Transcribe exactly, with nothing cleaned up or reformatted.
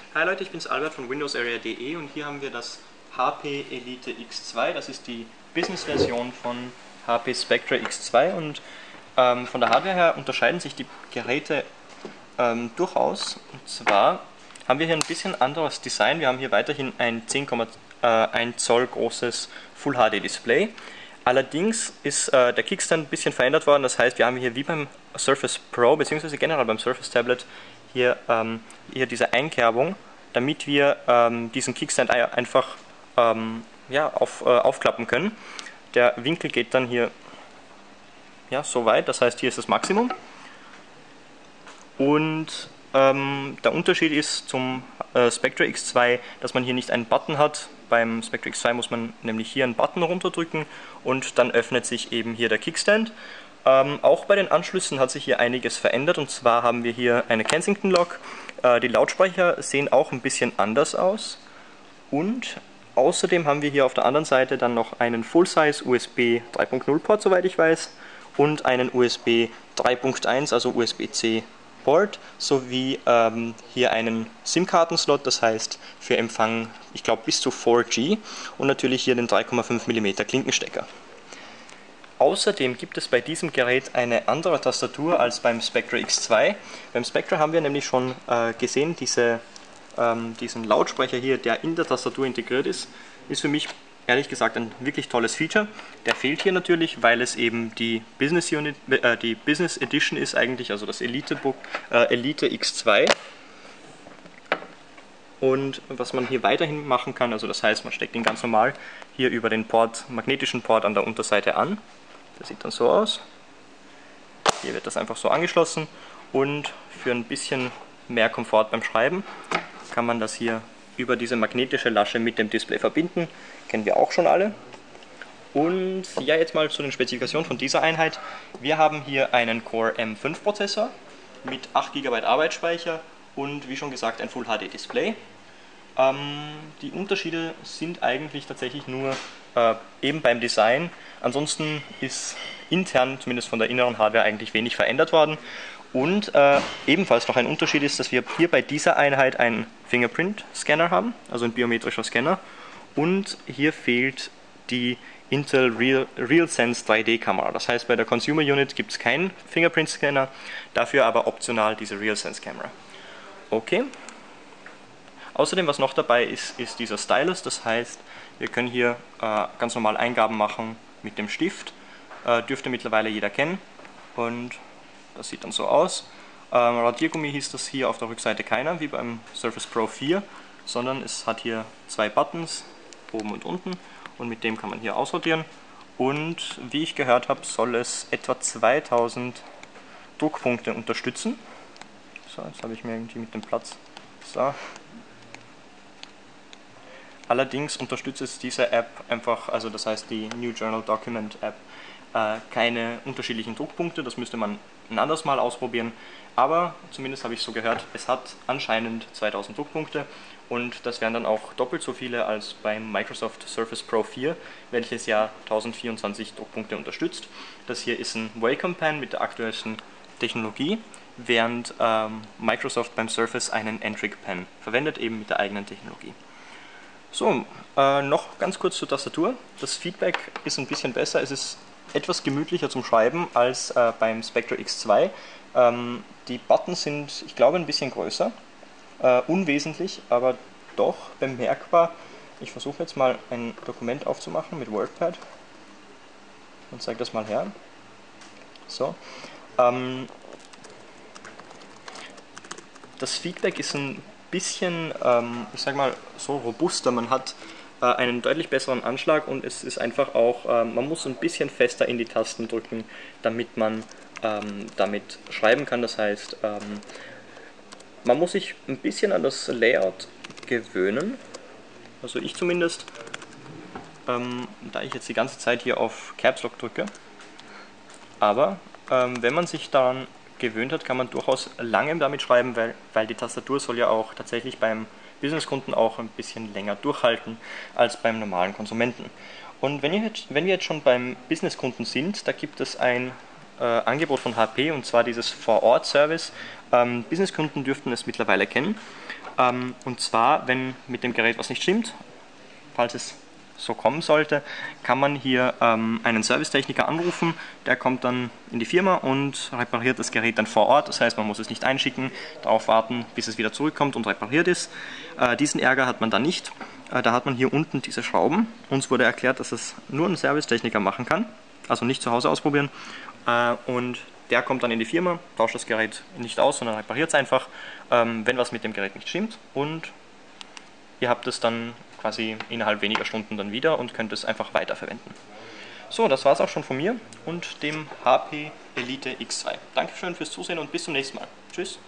Hi Leute, ich bin's Albert von Windows Area punkt de und hier haben wir das H P Elite X zwei. Das ist die Business-Version von H P Spectre X zwei und ähm, von der Hardware her unterscheiden sich die Geräte ähm, durchaus. Und zwar haben wir hier ein bisschen anderes Design. Wir haben hier weiterhin ein zehn Komma eins Zoll großes Full H D Display. Allerdings ist äh, der Kickstand ein bisschen verändert worden. Das heißt, wir haben hier wie beim Surface Pro bzw. generell beim Surface Tablet hier, ähm, hier diese Einkerbung, damit wir ähm, diesen Kickstand einfach ähm, ja, auf, äh, aufklappen können. Der Winkel geht dann hier ja, so weit, das heißt, hier ist das Maximum. Und ähm, der Unterschied ist zum äh, Spectre X zwei, dass man hier nicht einen Button hat. Beim Spectre X zwei muss man nämlich hier einen Button runterdrücken und dann öffnet sich eben hier der Kickstand. Ähm, auch bei den Anschlüssen hat sich hier einiges verändert, und zwar haben wir hier eine Kensington Lock. Äh, die Lautsprecher sehen auch ein bisschen anders aus und außerdem haben wir hier auf der anderen Seite dann noch einen Full-Size U S B drei Punkt null Port, soweit ich weiß, und einen U S B drei Punkt eins, also U S B C Port, sowie ähm, hier einen SIM-Karten-Slot, das heißt für Empfang, ich glaube, bis zu vier G, und natürlich hier den drei Komma fünf Millimeter Klinkenstecker. Außerdem gibt es bei diesem Gerät eine andere Tastatur als beim Spectre X zwei. Beim Spectre haben wir nämlich schon äh, gesehen, diese, ähm, diesen Lautsprecher hier, der in der Tastatur integriert ist, ist für mich ehrlich gesagt ein wirklich tolles Feature. Der fehlt hier natürlich, weil es eben die Business Unit, äh, die Business Edition ist eigentlich, also das Elite Book, äh, Elite X zwei. Und was man hier weiterhin machen kann, also das heißt, man steckt ihn ganz normal hier über den Port, magnetischen Port an der Unterseite an. Das sieht dann so aus. Hier wird das einfach so angeschlossen, und für ein bisschen mehr Komfort beim Schreiben kann man das hier über diese magnetische Lasche mit dem Display verbinden. Kennen wir auch schon alle. Und ja, jetzt mal zu den Spezifikationen von dieser Einheit. Wir haben hier einen Core M fünf Prozessor mit acht Gigabyte Arbeitsspeicher und wie schon gesagt ein Full H D Display. Ähm, die Unterschiede sind eigentlich tatsächlich nur äh, eben beim Design. Ansonsten ist intern, zumindest von der inneren Hardware, eigentlich wenig verändert worden. Und äh, ebenfalls noch ein Unterschied ist, dass wir hier bei dieser Einheit einen Fingerprint-Scanner haben, also ein biometrischer Scanner. Und hier fehlt die Intel Real, RealSense drei D Kamera. Das heißt, bei der Consumer Unit gibt es keinen Fingerprint-Scanner, dafür aber optional diese RealSense Kamera. Okay. Außerdem, was noch dabei ist, ist dieser Stylus. Das heißt, wir können hier äh, ganz normal Eingaben machen mit dem Stift. Äh, dürfte mittlerweile jeder kennen. Und das sieht dann so aus. Ähm, Radiergummi hieß das hier auf der Rückseite keiner, wie beim Surface Pro vier, sondern es hat hier zwei Buttons, oben und unten, und mit dem kann man hier aussortieren. Und wie ich gehört habe, soll es etwa zweitausend Druckpunkte unterstützen. So, jetzt habe ich mir irgendwie mit dem Platz. So. Allerdings unterstützt es diese App einfach, also das heißt die New Journal Document App, äh, keine unterschiedlichen Druckpunkte. Das müsste man ein anderes Mal ausprobieren. Aber zumindest habe ich so gehört, es hat anscheinend zweitausend Druckpunkte, und das wären dann auch doppelt so viele als beim Microsoft Surface Pro vier, welches ja tausendvierundzwanzig Druckpunkte unterstützt. Das hier ist ein Wacom Pen mit der aktuellsten Technologie, während ähm, Microsoft beim Surface einen N-Trick Pen verwendet, eben mit der eigenen Technologie. So, äh, noch ganz kurz zur Tastatur. Das Feedback ist ein bisschen besser, es ist etwas gemütlicher zum Schreiben als äh, beim Spectre X zwei. Ähm, die Buttons sind, ich glaube, ein bisschen größer, äh, unwesentlich, aber doch bemerkbar. Ich versuche jetzt mal ein Dokument aufzumachen mit WordPad und zeige das mal her. So. Ähm, das Feedback ist ein bisschen, ähm, ich sag mal, so robuster. Man hat äh, einen deutlich besseren Anschlag, und es ist einfach auch, äh, man muss ein bisschen fester in die Tasten drücken, damit man ähm, damit schreiben kann. Das heißt, ähm, man muss sich ein bisschen an das Layout gewöhnen, also ich zumindest, ähm, da ich jetzt die ganze Zeit hier auf Caps Lock drücke. Aber ähm, wenn man sich daran gewöhnt hat, kann man durchaus lange damit schreiben, weil, weil die Tastatur soll ja auch tatsächlich beim Businesskunden auch ein bisschen länger durchhalten als beim normalen Konsumenten. Und wenn, ihr jetzt, wenn wir jetzt schon beim Businesskunden sind, da gibt es ein äh, Angebot von H P, und zwar dieses Vor-Ort-Service. Ähm, Businesskunden dürften es mittlerweile kennen. Ähm, und zwar, wenn mit dem Gerät was nicht stimmt, falls es so kommen sollte, kann man hier ähm, einen Servicetechniker anrufen, der kommt dann in die Firma und repariert das Gerät dann vor Ort. Das heißt, man muss es nicht einschicken, darauf warten, bis es wieder zurückkommt und repariert ist. Äh, diesen Ärger hat man dann nicht. Äh, da hat man hier unten diese Schrauben. Uns wurde erklärt, dass es nur ein Servicetechniker machen kann, also nicht zu Hause ausprobieren. Äh, und der kommt dann in die Firma, tauscht das Gerät nicht aus, sondern repariert es einfach, ähm, wenn was mit dem Gerät nicht stimmt, und ihr habt es dann quasi innerhalb weniger Stunden dann wieder und könnt es einfach weiterverwenden. So, das war es auch schon von mir und dem H P Elite X zwei. Dankeschön fürs Zusehen und bis zum nächsten Mal. Tschüss.